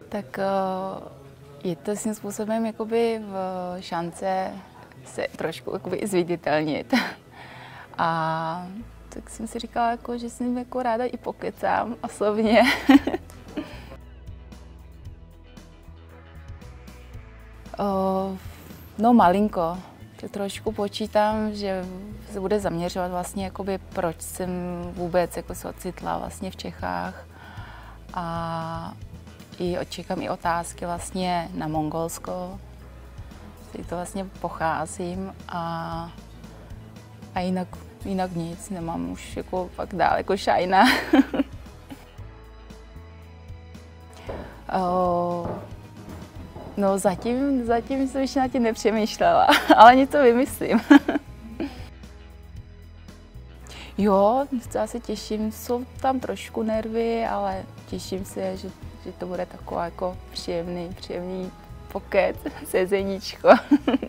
Tak je to svým způsobem jakoby šance se trošku jakoby zviditelnit. A tak jsem si říkala, jako, že s ním jako ráda i pokecám osobně. No malinko. Tak trošku počítám, že se bude zaměřovat vlastně, jakoby, proč jsem vůbec jako se ocitla vlastně v Čechách. A čekám i otázky vlastně na Mongolsko, z to vlastně pocházím a jinak nic, nemám už jako fakt dál jako šajna. No zatím jsem ještě na tím nepřemýšlela, ale něco vymyslím. Jo, já se těším, jsou tam trošku nervy, ale těším se, že to bude taková jako příjemný pokec, sezeníčko.